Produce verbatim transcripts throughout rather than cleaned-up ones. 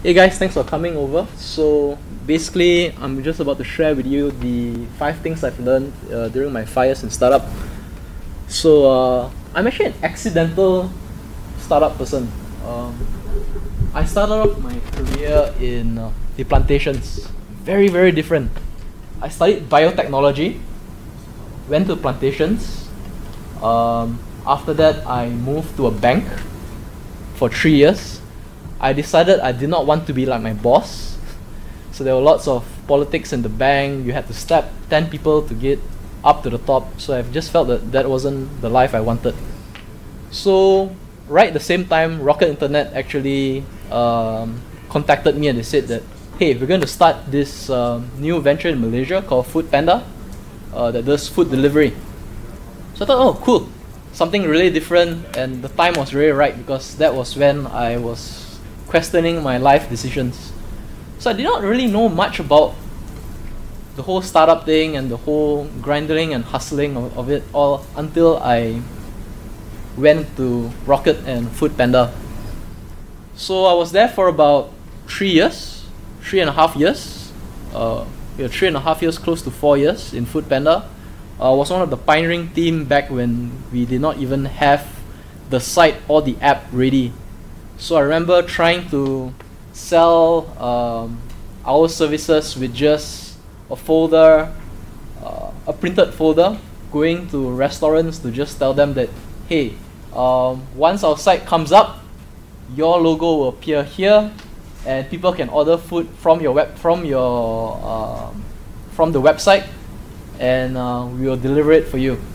Hey guys, thanks for coming over. So basically, I'm just about to share with you the five things I've learned uh, during my five years in startup. So uh, I'm actually an accidental startup person. Um, I started off my career in uh, the plantations. Very, very different. I studied biotechnology, went to plantations. Um, after that, I moved to a bank for three years. I decided I did not want to be like my boss. So there were lots of politics in the bank. You had to step ten people to get up to the top. So I've just felt that that wasn't the life I wanted. So right at the same time, Rocket Internet actually um, contacted me and they said that, hey, we're going to start this um, new venture in Malaysia called Food Panda uh, that does food delivery. So I thought, oh, cool. Something really different, and the time was really right because that was when I was questioning my life decisions. So I did not really know much about the whole startup thing and the whole grinding and hustling of, of it all until I went to Rocket and Food Panda. So I was there for about three years, three and a half years. Uh, yeah, three and a half years, close to four years in Food Panda. I uh, was one of the pioneering team back when we did not even have the site or the app ready. So I remember trying to sell um, our services with just a folder, uh, a printed folder, going to restaurants to just tell them that, hey, um, once our site comes up, your logo will appear here, and people can order food from your web from your uh, from the website, and uh, we will deliver it for you.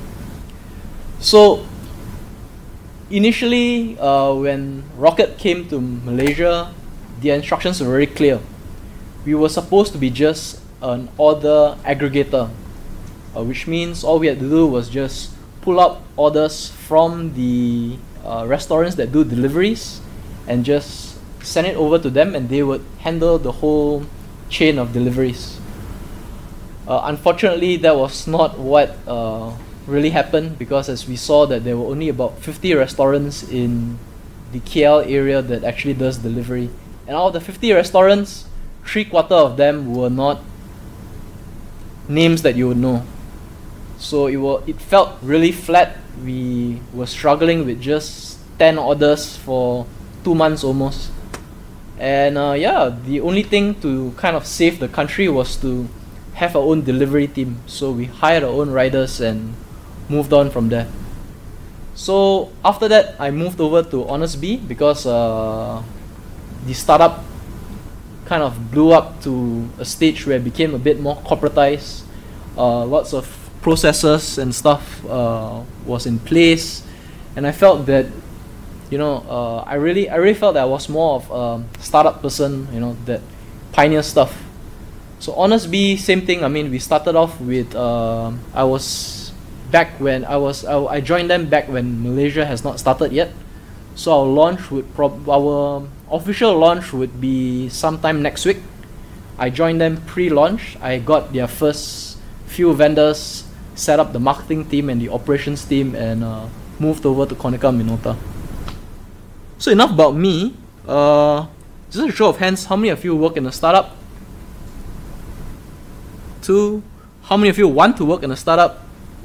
So initially, uh, when Rocket came to Malaysia, the instructions were very clear. We were supposed to be just an order aggregator, uh, which means all we had to do was just pull up orders from the uh, restaurants that do deliveries and just send it over to them, and they would handle the whole chain of deliveries. Uh, unfortunately, that was not what uh, really happened, because as we saw that there were only about fifty restaurants in the K L area that actually does delivery, and out of the fifty restaurants, three quarter of them were not names that you would know. So it were, it felt really flat. We were struggling with just ten orders for two months almost, and uh, yeah, the only thing to kind of save the country was to have our own delivery team. So we hired our own riders and moved on from there. So after that, I moved over to Honestbee because uh, the startup kind of blew up to a stage where it became a bit more corporatized. Uh, lots of processes and stuff uh, was in place, and I felt that, you know, uh, I really, I really felt that I was more of a startup person, you know, that pioneer stuff. So Honestbee, same thing. I mean, we started off with uh, I was back when I was I, I joined them back when Malaysia has not started yet. So our launch would prob our official launch would be sometime next week. I joined them pre-launch. I got their first few vendors, set up the marketing team and the operations team, and uh, moved over to Konica Minolta. So enough about me. Uh, just a show of hands, how many of you work in a startup? Two. How many of you want to work in a startup?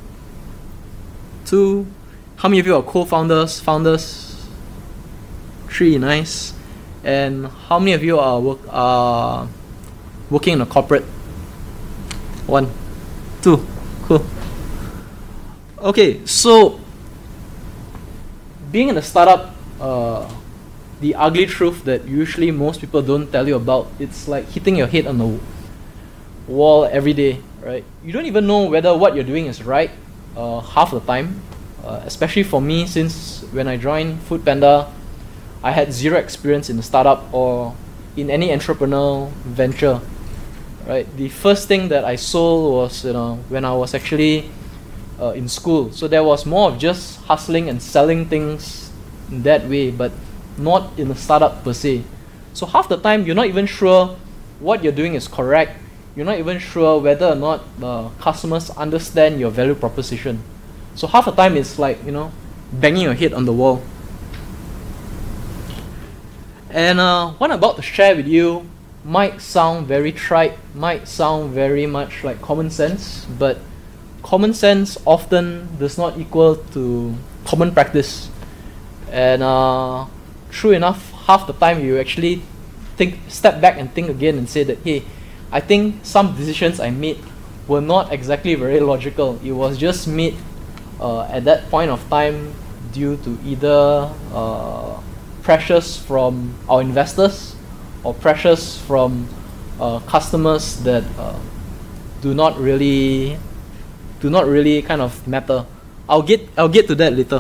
Two. How many of you are co-founders, founders? Three. Nice. And how many of you are work are working in a corporate? One. Two. Cool. Okay, so being in a startup, uh, the ugly truth that usually most people don't tell you about, it's like hitting your head on the wall every day, right? You don't even know whether what you're doing is right uh, half the time. Uh, especially for me, since when I joined Food Panda, I had zero experience in a startup or in any entrepreneurial venture, right? The first thing that I sold was, you know, when I was actually uh, in school. So there was more of just hustling and selling things in that way, but not in a startup per se. So half the time, you're not even sure what you're doing is correct. You're not even sure whether or not the customers understand your value proposition. So half the time it's like, you know, banging your head on the wall. And uh, what I'm about to share with you might sound very trite, might sound very much like common sense, but common sense often does not equal to common practice. And uh, true enough, half the time you actually think, step back and think again and say that, hey, I think some decisions I made were not exactly very logical. It was just made uh, at that point of time due to either uh, pressures from our investors or pressures from uh, customers that uh, do not really do not really kind of matter. I'll get I'll get to that later.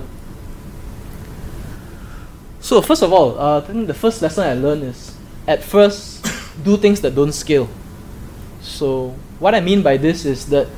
So first of all, uh, I think the first lesson I learned is, at first, do things that don't scale. So what I mean by this is that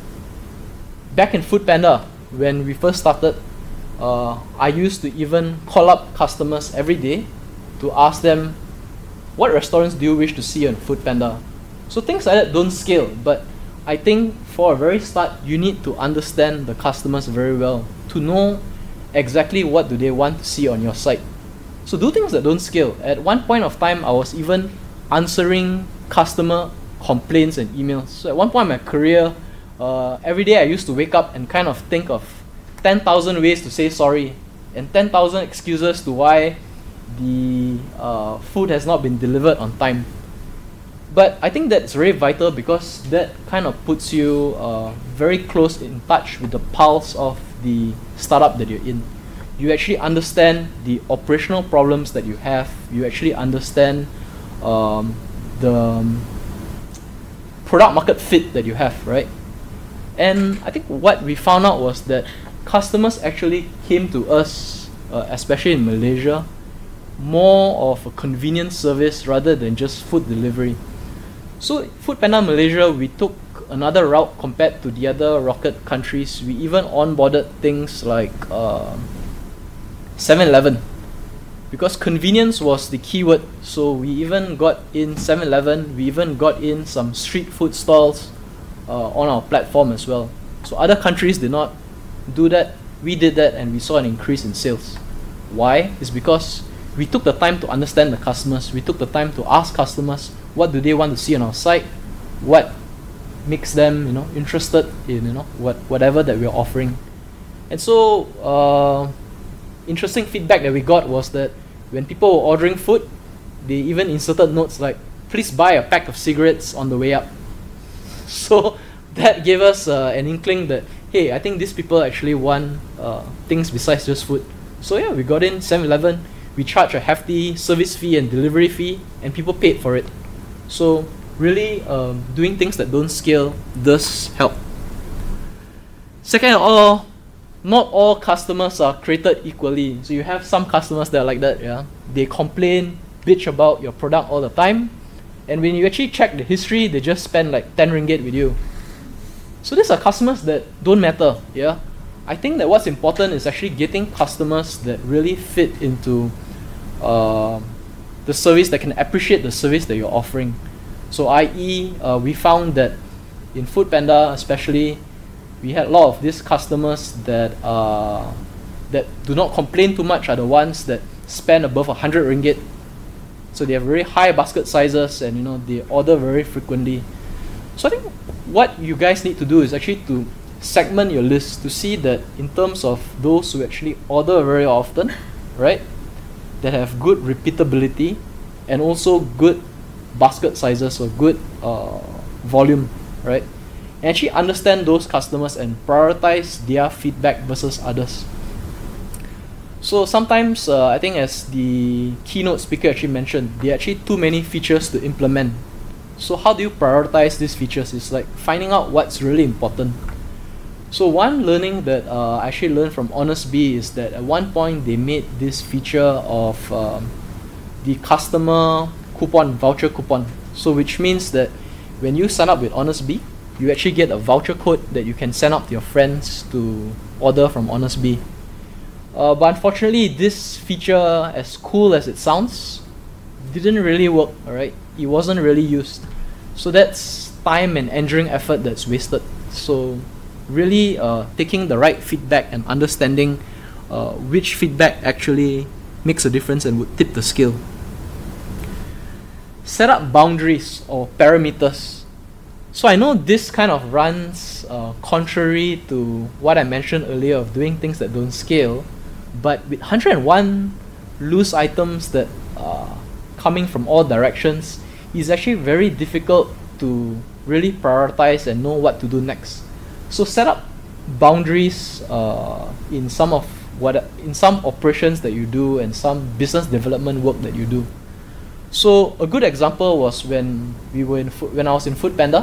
back in Foodpanda, when we first started, uh, I used to even call up customers every day to ask them, what restaurants do you wish to see on Foodpanda? So things like that don't scale, but I think for a very start, you need to understand the customers very well to know exactly what do they want to see on your site. So do things that don't scale. At one point of time, I was even answering customer complaints and emails. So at one point in my career, uh, every day I used to wake up and kind of think of ten thousand ways to say sorry and ten thousand excuses to why the uh, food has not been delivered on time. But I think that's very vital because that kind of puts you uh, very close in touch with the pulse of the startup that you're in. You actually understand the operational problems that you have. You actually understand um, the um, product market fit that you have, right? And I think what we found out was that customers actually came to us, uh, especially in Malaysia, more of a convenience service rather than just food delivery. So Foodpanda Malaysia, we took another route compared to the other rocket countries. We even onboarded things like uh, seven eleven, because convenience was the keyword. So we even got in seven eleven, we even got in some street food stalls uh, on our platform as well. So other countries did not do that. We did that and we saw an increase in sales. Why? It's because we took the time to understand the customers. We took the time to ask customers what do they want to see on our site, what makes them, you know, interested in, you know, what whatever that we're offering. And so uh, interesting feedback that we got was that when people were ordering food, they even inserted notes like, please buy a pack of cigarettes on the way up. So that gave us uh, an inkling that, hey, I think these people actually want uh, things besides just food. So yeah, we got in seven eleven, we charged a hefty service fee and delivery fee, and people paid for it. So really, um, doing things that don't scale does help. Second of all, not all customers are created equally. So you have some customers that are like that, yeah. They complain, bitch about your product all the time, and when you actually check the history, they just spend like ten ringgit with you. So these are customers that don't matter, yeah. I think that what's important is actually getting customers that really fit into uh, the service, that can appreciate the service that you're offering. So that is, uh, we found that in Foodpanda especially, we had a lot of these customers that uh, that do not complain too much are the ones that spend above a hundred ringgit. So they have very high basket sizes, and you know they order very frequently. So I think what you guys need to do is actually to segment your list to see that in terms of those who actually order very often, right, that have good repeatability and also good basket sizes or good uh, volume, right, and actually understand those customers and prioritize their feedback versus others. So sometimes uh, I think, as the keynote speaker actually mentioned, there are actually too many features to implement. So how do you prioritize these features? It's like finding out what's really important. So one learning that uh, I actually learned from Honestbee is that at one point they made this feature of um, the customer coupon, voucher coupon. So which means that when you sign up with Honestbee, you actually get a voucher code that you can send out to your friends to order from Honestbee. Uh, but unfortunately, this feature, as cool as it sounds, didn't really work, alright? It wasn't really used. So that's time and engineering effort that's wasted. So really uh, taking the right feedback and understanding uh, which feedback actually makes a difference and would tip the scale. set up boundaries or parameters. So I know this kind of runs uh, contrary to what I mentioned earlier of doing things that don't scale, but with one hundred and one loose items that are coming from all directions, it's actually very difficult to really prioritize and know what to do next. So set up boundaries uh, in some of what in some operations that you do and some business development work that you do. So a good example was when we were in food, when I was in Foodpanda.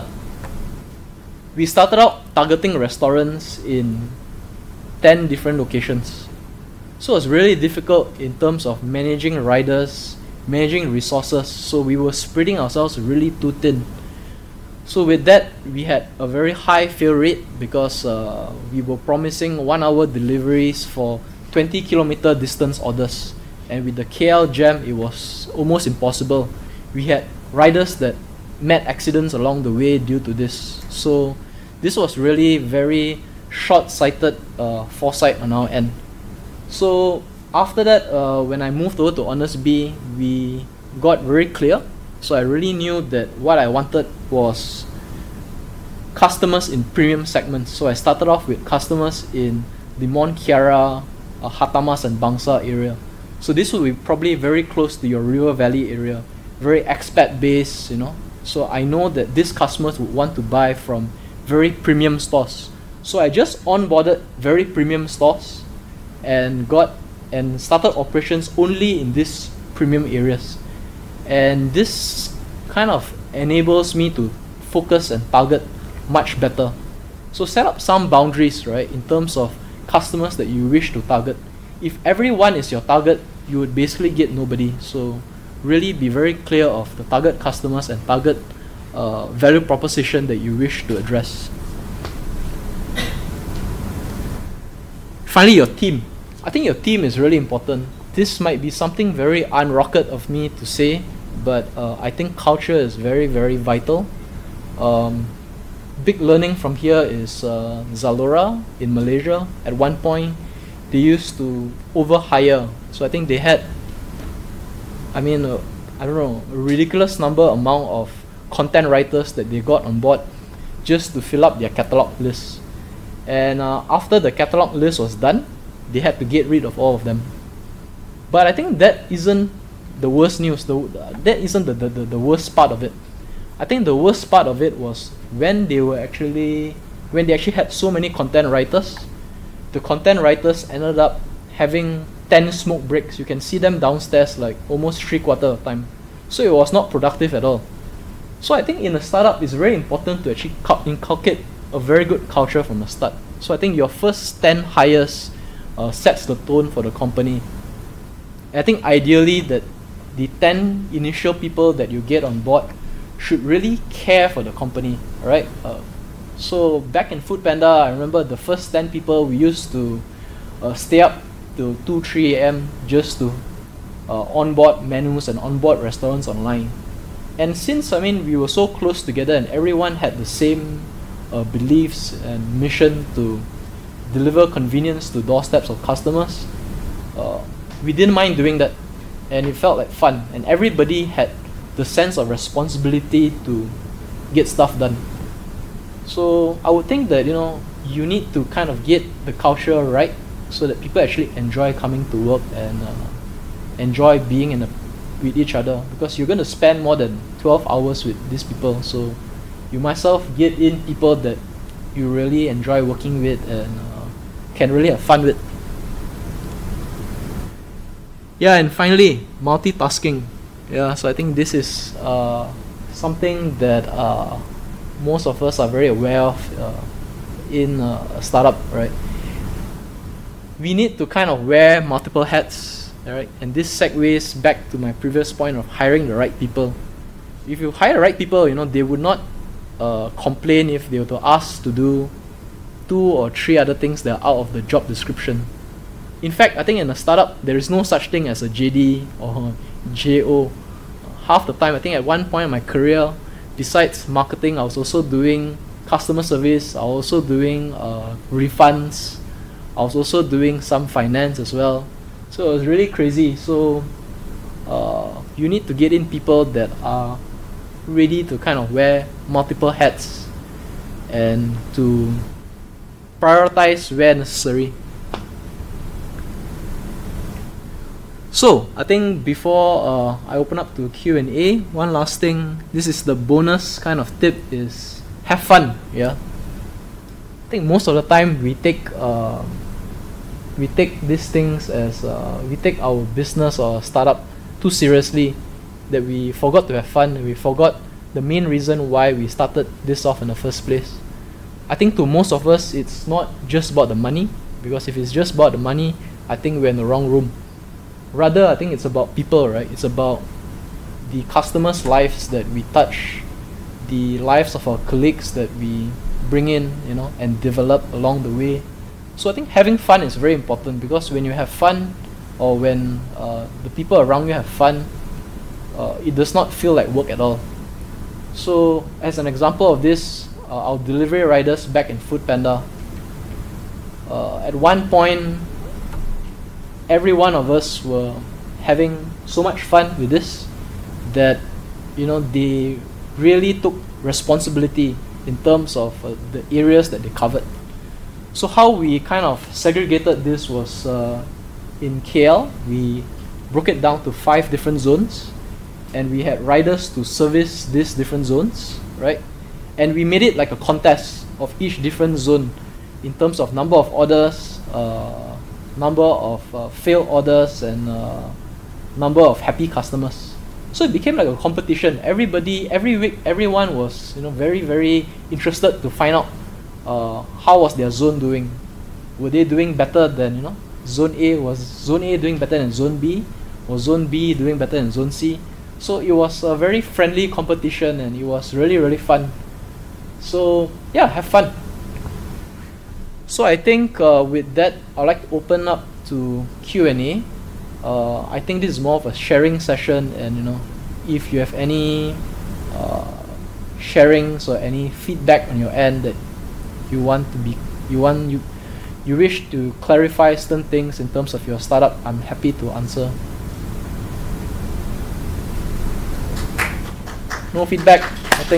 We started out targeting restaurants in ten different locations. So it was really difficult in terms of managing riders, managing resources. So we were spreading ourselves really too thin. So with that, we had a very high fail rate because uh, we were promising one hour deliveries for twenty kilometer distance orders. And with the K L jam, it was almost impossible. We had riders that met accidents along the way due to this. So this was really very short-sighted uh, foresight on our end. So after that, uh, when I moved over to Honestbee, we got very clear. So I really knew that what I wanted was customers in premium segments. So I started off with customers in the Mont Kiara, uh, Hatamas and Bangsa area. So this will be probably very close to your River Valley area, very expat based, you know. So I know that these customers would want to buy from very premium stores. So I just onboarded very premium stores and got and started operations only in these premium areas. And this kind of enables me to focus and target much better. So set up some boundaries, right, in terms of customers that you wish to target. If everyone is your target, you would basically get nobody. So really be very clear of the target customers and target uh, value proposition that you wish to address. Finally, your team. I think your team is really important. This might be something very unrocket of me to say, but uh, I think culture is very, very vital. Um, big learning from here is uh, Zalora in Malaysia. At one point, they used to overhire. So I think they had, I mean, uh, I don't know, a ridiculous number amount of content writers that they got on board just to fill up their catalog list. And uh, after the catalog list was done, they had to get rid of all of them. But I think that isn't the worst news. The, that isn't the, the, the, the worst part of it. I think the worst part of it was when they were actually, when they actually had so many content writers, the content writers ended up having ten smoke breaks. You can see them downstairs like almost three quarter of the time. So it was not productive at all. So I think in a startup, it's very important to actually inculcate a very good culture from the start. So I think your first ten hires uh, sets the tone for the company. And I think ideally that the ten initial people that you get on board should really care for the company, right? Uh, so back in Foodpanda, I remember the first ten people we used to uh, stay up till two, three A M just to uh, onboard menus and onboard restaurants online. And since, I mean, we were so close together and everyone had the same uh, beliefs and mission to deliver convenience to doorsteps of customers, uh, we didn't mind doing that. And it felt like fun. And everybody had the sense of responsibility to get stuff done. So I would think that, you know, you need to kind of get the culture right so that people actually enjoy coming to work and uh, enjoy being in a, with each other, because you're going to spend more than twelve hours with these people. So you myself get in people that you really enjoy working with and uh, can really have fun with. Yeah, and finally, multitasking. Yeah, so I think this is uh, something that uh, most of us are very aware of uh, in uh, a startup, right? We need to kind of wear multiple hats, right? And this segues back to my previous point of hiring the right people. If you hire the right people, you know, they would not uh, complain if they were to ask to do two or three other things that are out of the job description. In fact, I think in a startup, there is no such thing as a J D or J O. Half the time, I think at one point in my career, besides marketing, I was also doing customer service, I was also doing uh, refunds, I was also doing some finance as well. So it was really crazy. So uh, you need to get in people that are ready to kind of wear multiple hats and to prioritize where necessary. So I think before uh, I open up to Q and A, one last thing, this is the bonus kind of tip, is have fun. Yeah, I think most of the time we take uh, we take these things as uh, we take our business or startup too seriously, that we forgot to have fun. We forgot the main reason why we started this off in the first place. I think to most of us, it's not just about the money, because if it's just about the money, I think we're in the wrong room. Rather, I think it's about people, right? It's about the customers' lives that we touch, the lives of our colleagues that we bring in, you know, and develop along the way. So I think having fun is very important, because when you have fun, or when uh, the people around you have fun, uh, it does not feel like work at all. So as an example of this, uh, our delivery riders back in Foodpanda, uh, at one point, every one of us were having so much fun with this that, you know, they really took responsibility in terms of uh, the areas that they covered. So how we kind of segregated this was, uh, in K L, we broke it down to five different zones, and we had riders to service these different zones, right? And we made it like a contest of each different zone in terms of number of orders, uh, number of uh, failed orders, and uh, number of happy customers. So it became like a competition. Everybody, every week, everyone was, you know, very, very interested to find out uh, how was their zone doing. Were they doing better than, you know, zone A? Was zone A doing better than zone B? Was zone B doing better than zone C? So it was a very friendly competition, and it was really, really fun. So yeah, have fun. So I think uh, with that, I'd like to open up to Q and A. Uh, I think this is more of a sharing session, and, you know, if you have any uh, sharings or any feedback on your end that you want to be, you want you, you wish to clarify certain things in terms of your startup, I'm happy to answer. No feedback, nothing.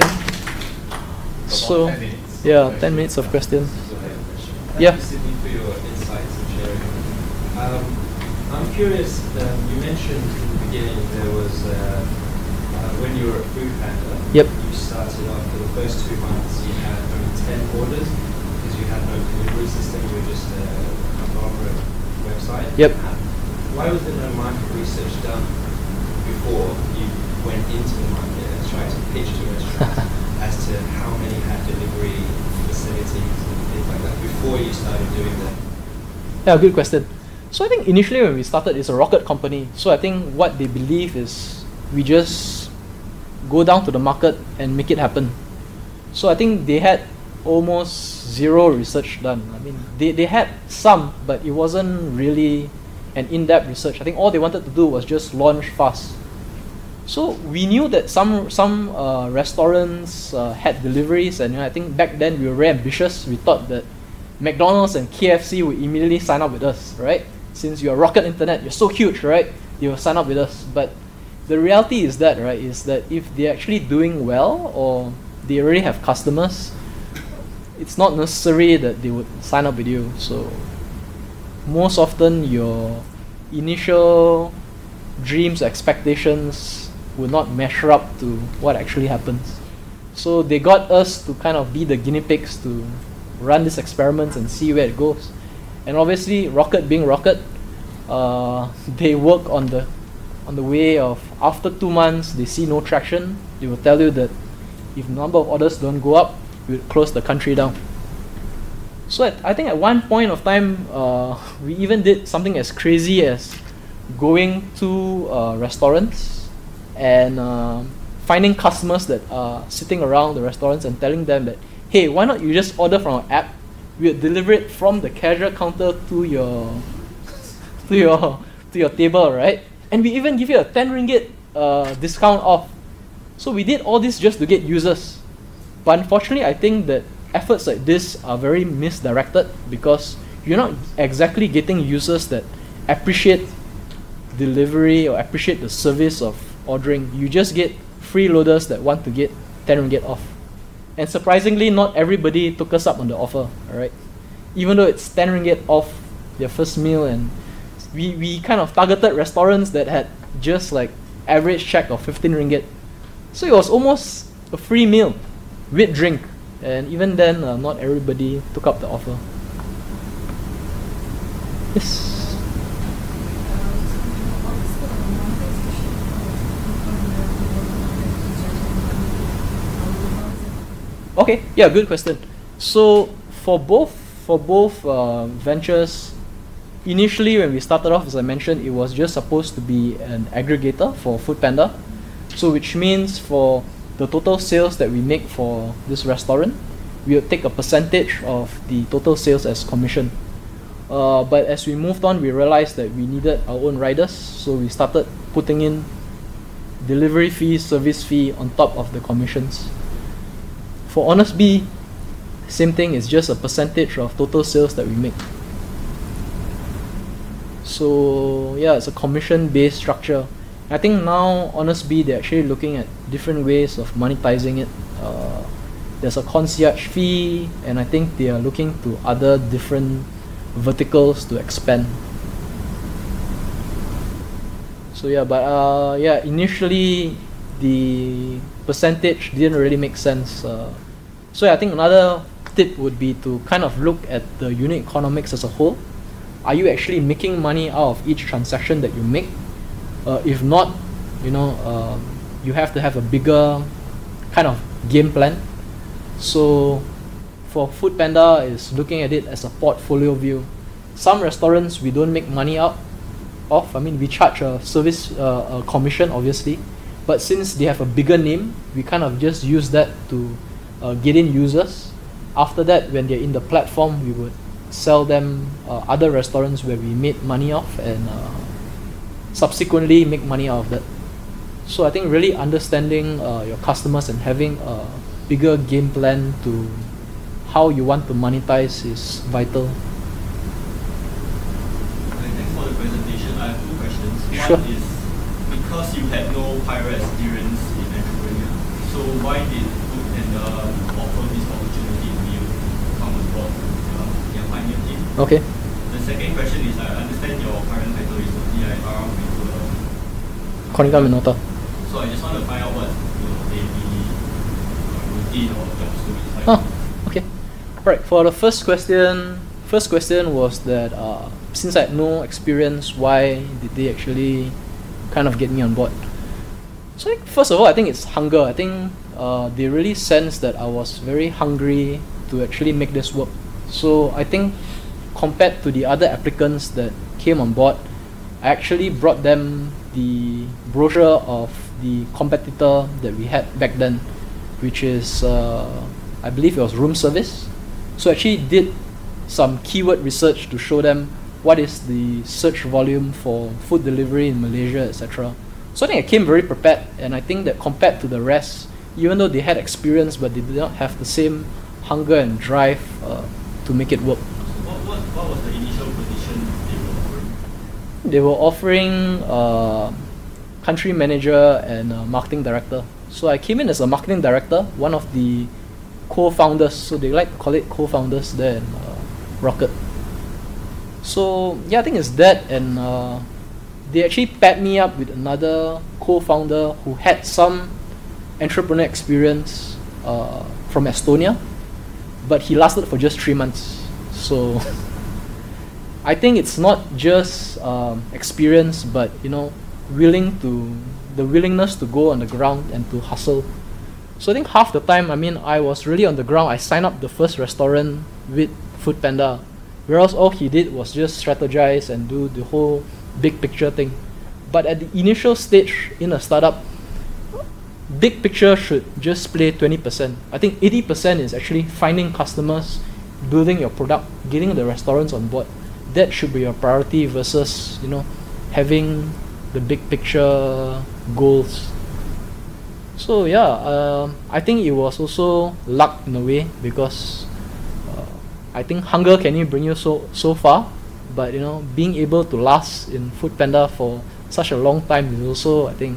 So yeah, ten minutes of questions. Thank yeah. you, Sidney, for your insights and sharing. Um, I'm curious, um, you mentioned in the beginning there was, uh, uh, when you were at Foodpanda, Yep. you started off for the first two months, you had only ten orders because you had no delivery system, you were just a conglomerate website. Yep. Why was there no market research done before you went into the market and tried to pitch to restaurants as to how many had delivery facilities and things like that before you started doing that? Yeah, good question. So I think initially when we started, it's a rocket company. So I think what they believe is we just go down to the market and make it happen. So I think they had almost zero research done. I mean, they, they had some, but it wasn't really an in-depth research. I think all they wanted to do was just launch fast. So we knew that some some uh, restaurants uh, had deliveries, and, you know, I think back then we were very ambitious. We thought that McDonald's and K F C would immediately sign up with us, right? Since you're Rocket Internet, you're so huge, right? They will sign up with us. But the reality is that, right, is that if they're actually doing well or they already have customers, it's not necessary that they would sign up with you. So most often your initial dreams, expectations will not measure up to what actually happens. So they got us to kind of be the guinea pigs to run these experiments and see where it goes. And obviously, Rocket being Rocket, uh, they work on the on the way of, after two months they see no traction, they will tell you that if number of orders don't go up, we'll close the country down. So at, I think at one point of time, uh, we even did something as crazy as going to uh, restaurants and uh, finding customers that are sitting around the restaurants and telling them that, hey, why not you just order from our app? We'll deliver it from the cashier counter to your to your to your table, right? And we even give you a ten ringgit uh, discount off. So we did all this just to get users. But unfortunately, I think that efforts like this are very misdirected, because you're not exactly getting users that appreciate delivery or appreciate the service of ordering. You just get freeloaders that want to get ten ringgit off. And surprisingly, not everybody took us up on the offer, alright? Even though it's ten ringgit off their first meal, and we, we kind of targeted restaurants that had just like average check of fifteen ringgit. So it was almost a free meal with drink. And even then, uh, not everybody took up the offer. Yes. Okay, yeah, good question. So for both for both uh, ventures, initially when we started off, as I mentioned, it was just supposed to be an aggregator for Foodpanda. So which means for the total sales that we make for this restaurant, we would take a percentage of the total sales as commission. Uh, but as we moved on, we realized that we needed our own riders, so we started putting in delivery fee, service fee on top of the commissions. For Honestbee, same thing, it's just a percentage of total sales that we make. So yeah, it's a commission-based structure. I think now Honestbee, they're actually looking at different ways of monetizing it. Uh, there's a concierge fee, and I think they are looking to other different verticals to expand. So yeah, but uh, yeah, initially the percentage didn't really make sense. Uh, so yeah, I think another tip would be to kind of look at the unit economics as a whole. Are you actually making money out of each transaction that you make? Uh, if not, you know, um, you have to have a bigger kind of game plan. So for Foodpanda, is looking at it as a portfolio view. Some restaurants we don't make money out of. I mean, we charge a service uh, a commission, obviously, but since they have a bigger name, we kind of just use that to uh, get in users. After that, when they're in the platform, we would sell them uh, other restaurants where we made money off, and uh, subsequently make money out of that. So I think really understanding uh, your customers and having a bigger game plan to how you want to monetize is vital. Thanks for the presentation. I have two questions. Sure. One is, because you had no prior experience in entrepreneurship, so why did Foodpanda offer this opportunity to you to come on board uh, their pioneer team? Okay. The second question is, I understand your current title is D I R with uh, Konica Minolta. So I just want to find out what your daily uh, routine or job scope is like. Oh, okay. Right. For the first question, first question was that uh, since I had no experience, why did they actually kind of get me on board? So I think first of all, I think it's hunger. I think uh, they really sensed that I was very hungry to actually make this work. So I think compared to the other applicants that came on board, I actually brought them the brochure of the competitor that we had back then, which is, uh, I believe it was room service. So I actually did some keyword research to show them what is the search volume for food delivery in Malaysia, et cetera. So I think I came very prepared, and I think that compared to the rest, even though they had experience, but they did not have the same hunger and drive uh, to make it work. What, what, what was the initial position they were offering? They were offering uh, country manager and uh, marketing director. So I came in as a marketing director, one of the co-founders. So they like to call it co-founders there in uh, Rocket. So yeah, I think it's that, and uh, they actually paired me up with another co-founder who had some entrepreneur experience uh, from Estonia, but he lasted for just three months. So I think it's not just um, experience, but you know, willing to the willingness to go on the ground and to hustle. So I think half the time, I mean, I was really on the ground. I signed up the first restaurant with Foodpanda, whereas all he did was just strategize and do the whole big picture thing. But at the initial stage in a startup, big picture should just play twenty percent. I think eighty percent is actually finding customers, building your product, getting the restaurants on board. That should be your priority versus, you know, having the big picture goals. So yeah, uh, I think it was also luck in a way, because uh, I think hunger can bring you so so far, but you know, being able to last in Foodpanda for such a long time is also, I think,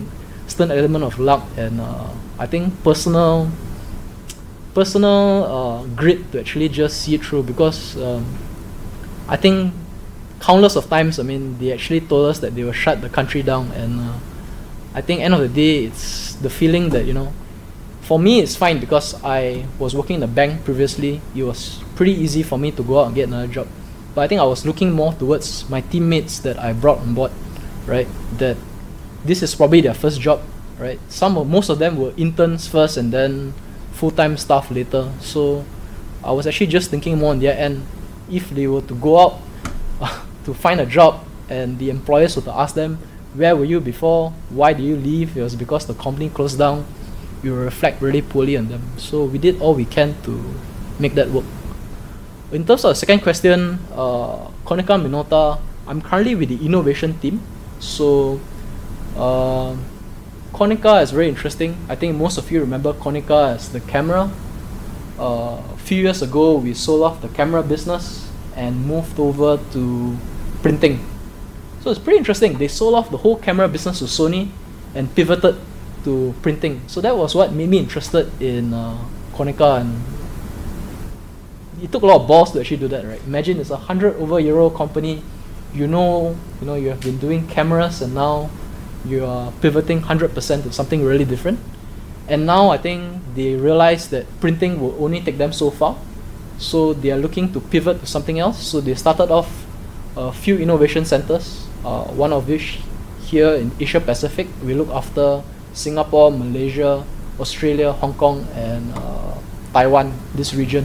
certain element of luck and uh, I think personal personal uh, grit to actually just see it through, because um, I think countless of times, I mean, they actually told us that they will shut the country down, and uh, I think end of the day, it's the feeling that, you know, for me it's fine because I was working in the bank previously. It was pretty easy for me to go out and get another job. But I think I was looking more towards my teammates that I brought on board, right? That this is probably their first job, right? Some of, most of them were interns first and then full-time staff later. So I was actually just thinking more on their end. If they were to go out uh, to find a job and the employers were to ask them, where were you before? Why did you leave? It was because the company closed down. We will reflect really poorly on them. So we did all we can to make that work. In terms of the second question, uh, Konica Minolta, I'm currently with the innovation team. So uh, Konica is very interesting. I think most of you remember Konica as the camera. Uh, a few years ago, we sold off the camera business and moved over to printing. So it's pretty interesting. They sold off the whole camera business to Sony and pivoted to printing. So that was what made me interested in uh, Konica, and it took a lot of balls to actually do that, right? Imagine it's a hundred over year old company. You know, you know, you have been doing cameras, and now you are pivoting one hundred percent to something really different. And now I think they realize that printing will only take them so far. So they are looking to pivot to something else. So they started off a few innovation centers, uh, one of which here in Asia Pacific. We look after Singapore, Malaysia, Australia, Hong Kong, and uh, Taiwan, this region.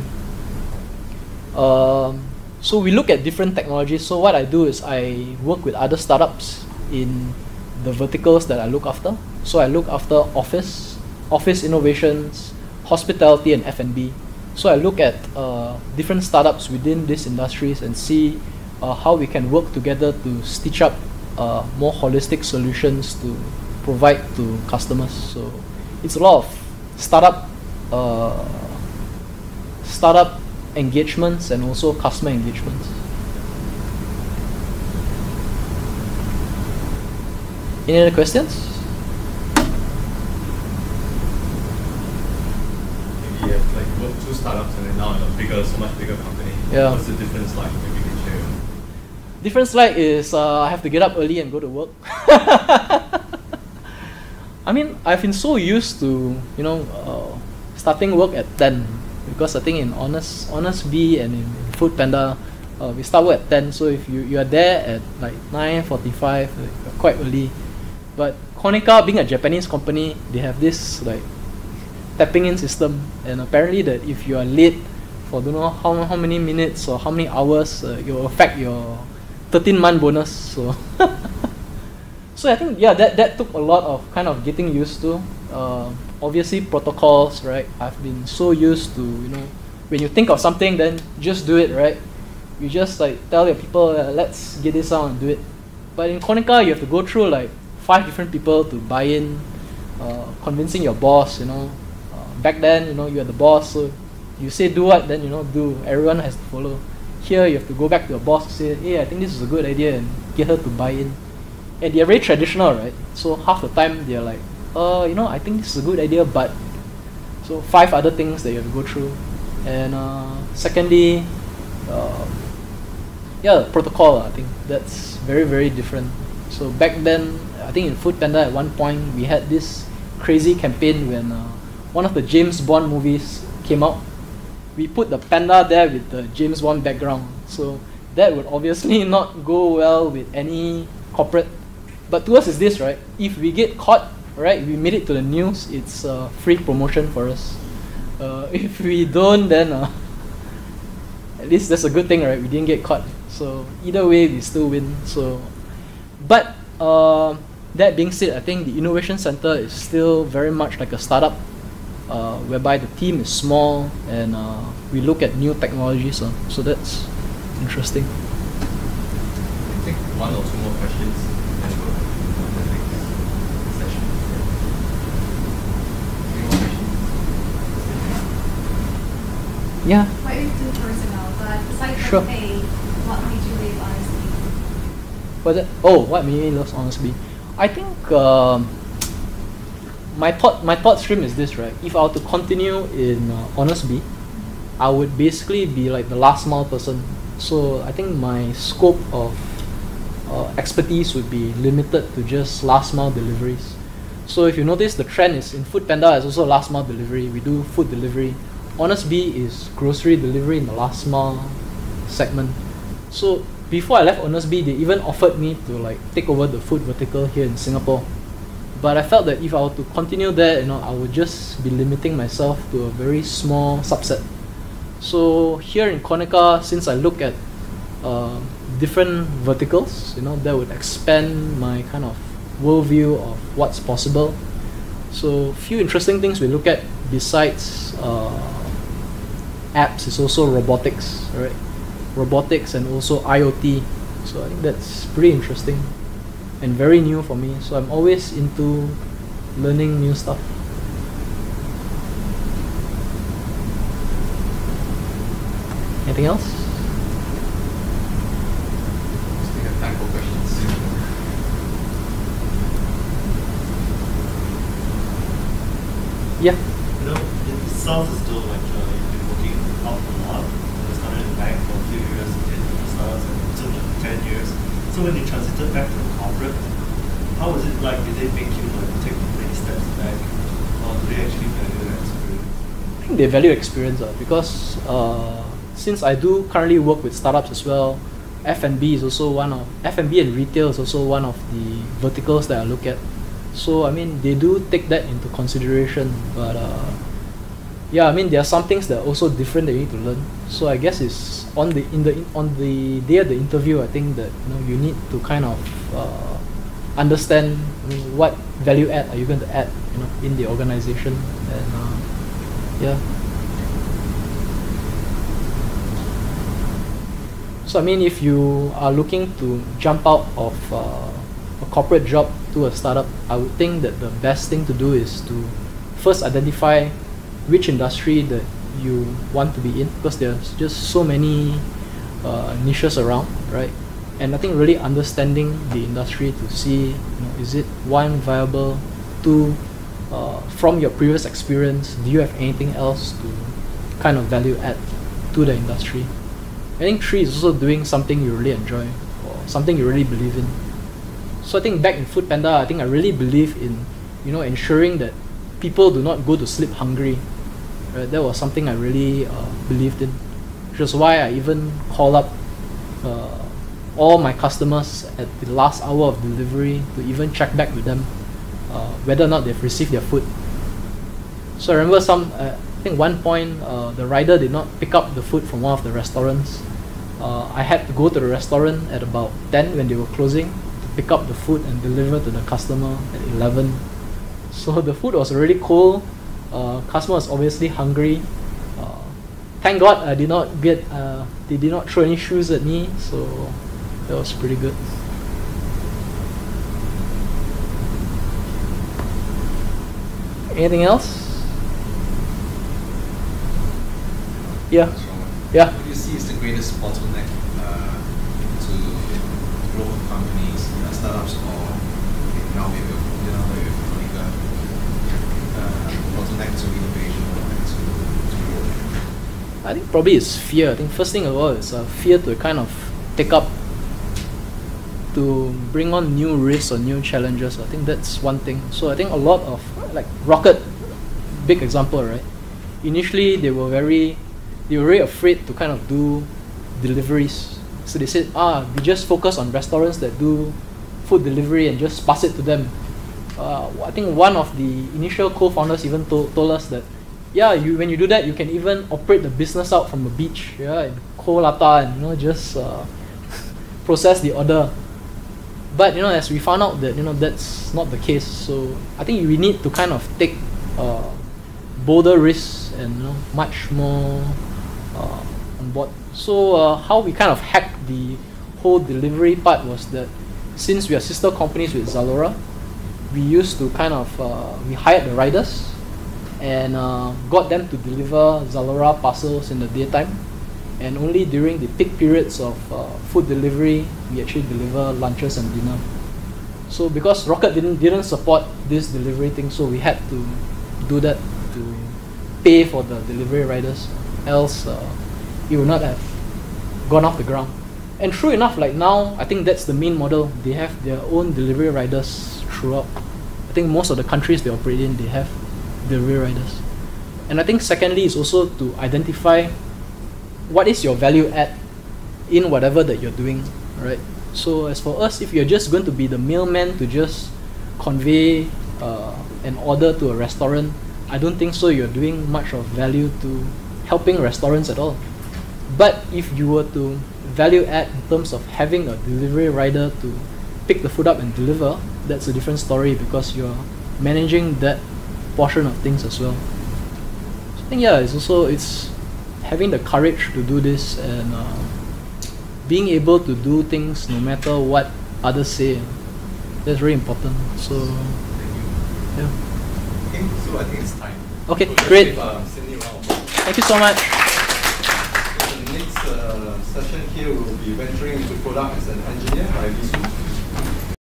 Um, so we look at different technologies. So what I do is I work with other startups in the verticals that I look after. So I look after office, office innovations, hospitality, and F and B. So I look at uh, different startups within these industries and see uh, how we can work together to stitch up uh, more holistic solutions to provide to customers. So it's a lot of startup, uh, startup engagements and also customer engagements. Any other questions? Maybe you have like worked two startups and then now in a bigger, so much bigger company. Yeah. What's the difference like? Maybe you can share. Difference like is uh, I have to get up early and go to work. I mean, I've been so used to, you know, uh, starting work at ten, because I think in Honest, Honestbee and in Food Panda, uh, we start work at ten. So if you, you are there at like nine forty-five, uh, quite early. But Konica, being a Japanese company, they have this like tapping in system, and apparently that if you are late for don't know how, how many minutes or how many hours, uh, it will affect your thirteen month bonus. So so I think, yeah, that, that took a lot of kind of getting used to. Uh, obviously protocols, right? I've been so used to, you know, when you think of something, then just do it, right? You just like tell your people, uh, let's get this out and do it. But in Konica, you have to go through like five different people to buy in, uh, convincing your boss, you know. Uh, back then, you know, you're the boss, so you say do what, then, you know, do. Everyone has to follow. Here, you have to go back to your boss and say, hey, I think this is a good idea, and get her to buy in. And they're very traditional, right? So half the time, they're like, uh, you know, I think this is a good idea, but... So five other things that you have to go through. And uh, secondly, uh, yeah, protocol, I think that's very, very different. So back then, I think in Food Panda at one point, we had this crazy campaign when uh, one of the James Bond movies came out. We put the panda there with the James Bond background. So that would obviously not go well with any corporate. But to us is this, right? If we get caught, right, we made it to the news, it's uh, free promotion for us. Uh, if we don't, then uh, at least that's a good thing, right? We didn't get caught. So either way, we still win. So, but uh, that being said, I think the Innovation Center is still very much like a startup, uh, whereby the team is small and uh, we look at new technologies. Uh, so that's interesting. I think one or two more questions. And we'll go to the next session. Any more questions? Yeah. Quite into personnel, but aside from Sure. pay, what made you leave Honestbee? But that, oh, what made me love Honestbee? I think um, my thought my thought stream is this, right? If I were to continue in uh, Honestbee, I would basically be like the last mile person. So I think my scope of uh, expertise would be limited to just last mile deliveries. So if you notice, the trend is in Foodpanda is also last mile delivery. We do food delivery. Honestbee is grocery delivery in the last mile segment. So before I left Honestbee, they even offered me to like take over the food vertical here in Singapore. But I felt that if I were to continue there, you know, I would just be limiting myself to a very small subset. So here in Konica, since I look at uh, different verticals, you know, that would expand my kind of worldview of what's possible. So few interesting things we look at besides uh, apps is also robotics, right? Robotics and also IoT. So I think that's pretty interesting and very new for me. So I'm always into learning new stuff. Anything else? We have time for questions. Yeah. You know, it sounds as though like uh, you've been working out a lot. You started in the bank for a few years, did startups and took like ten years. So when you transited back to the corporate, how was it like? Did they make you like take many steps back, or do they actually value that experience? I think they value experience uh, because uh, since I do currently work with startups as well, F and B is also one of F and B and retail is also one of the verticals that I look at. So I mean, they do take that into consideration, but uh, yeah, I mean there are some things that are also different that you need to learn. So I guess it's on the in the on the day of the interview. I think that you know you need to kind of uh, understand I mean, what value add are you going to add, you know, in the organization, and uh, yeah. So I mean, if you are looking to jump out of uh, a corporate job to a startup, I would think that the best thing to do is to first identify which industry that you want to be in, because there's just so many uh, niches around, right? And I think really understanding the industry to see, you know, is it one viable, two, uh, from your previous experience, do you have anything else to kind of value add to the industry? I think three is also doing something you really enjoy or something you really believe in. So I think back in Foodpanda, I think I really believe in, you know, ensuring that people do not go to sleep hungry. Right? That was something I really uh, believed in, which is why I even call up uh, all my customers at the last hour of delivery to even check back with them uh, whether or not they've received their food. So I remember some, uh, I think one point uh, the rider did not pick up the food from one of the restaurants. Uh, I had to go to the restaurant at about ten when they were closing to pick up the food and deliver to the customer at eleven. So the food was already cold. Uh, customer was obviously hungry. Uh, thank God I did not get, uh, they did not throw any shoes at me, so that was pretty good. Anything else? Yeah. Yeah. What do you see is the greatest bottleneck uh, to growth companies, uh, startups, or now maybe you know maybe Konica, uh, bottleneck to innovation, bottleneck to, to growth? I think probably it's fear. I think first thing of all is uh, fear to kind of take up, to bring on new risks or new challenges. I think that's one thing. So I think a lot of, like Rocket, big example, right? Initially they were very they were very afraid to kind of do deliveries. So they said, ah, we just focus on restaurants that do food delivery and just pass it to them. Uh, I think one of the initial co-founders even told, told us that, yeah, you when you do that, you can even operate the business out from a beach, yeah, in Koh Lata, and you know just uh, process the order. But you know, as we found out that you know that's not the case. So I think we need to kind of take uh, bolder risks and you know much more uh, on board. So uh, how we kind of hacked the whole delivery part was that since we are sister companies with Zalora, we used to kind of uh, we hired the riders and uh, got them to deliver Zalora parcels in the daytime, and only during the peak periods of uh, food delivery we actually deliver lunches and dinner. So because Rocket didn't didn't support this delivery thing, so we had to do that to pay for the delivery riders, else uh, it would not have gone off the ground. And true enough, like now, I think that's the main model. They have their own delivery riders throughout. I think most of the countries they operate in, they have delivery riders. And I think secondly is also to identify what is your value add in whatever that you're doing, right? So as for us, if you're just going to be the mailman to just convey uh, an order to a restaurant, I don't think so you're doing much of value to helping restaurants at all. But if you were to value add in terms of having a delivery rider to pick the food up and deliver, that's a different story because you're managing that portion of things as well. So I think yeah, it's also it's having the courage to do this and uh, being able to do things no matter what others say. That's very important. So yeah. Okay, so I think it's time. Okay, so let's great. give, um, Sidney round of applause. Thank you so much. The next uh, session here will be venturing into product as an engineer by Lee Su.